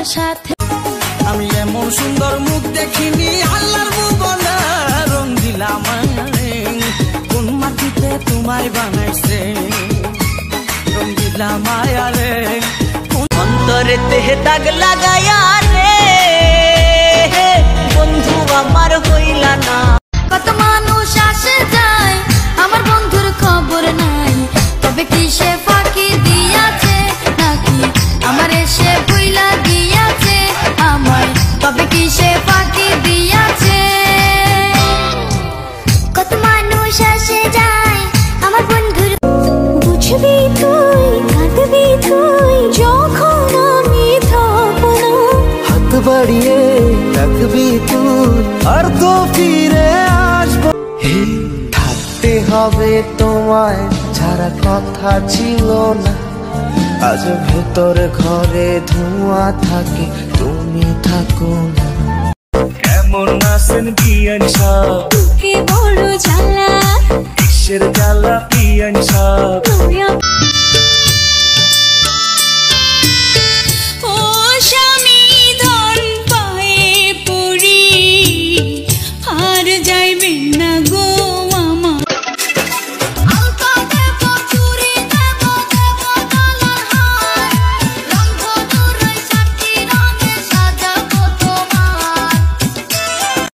সাথে। আমি এমন সুন্দর মুখ দেখিনি আল্লাহর ভুবনে, রং দিলাম কোন মাটিতে তোমায় বানাইছে, রং দিলাম আয়ারে অন্তরে তেহে দাগ লাগায়া রে, বন্ধু আমার হইলা না। কত মানুষ আসে যায় আমার বন্ধুর খবর নাই, তবে কি সে ফাঁকি দিয়াছে নাকি আমার এসে ভুইলা গিয়াছে আমার, তবে কি সে ফাঁকি দিয়াছে। কত মানুষ আসে যায় আমার বন্ধুর, বুঝবি তুই কাঁদবি তুই যখন আমি থাকবো না, হাত বাড়িয়ে ডাকবি তুই আর তো ফিরে আসবো। থাকতে হবে তোমায় ছাড়া কথা ছিল না, আজ ভেতর ঘরে ধোঁয়া থাকে তুমি থাকো না। এমন আছেন বিয়ান সাহেব, কি বড় জ্বালা কিসের জ্বালা বিয়ান সাহেব।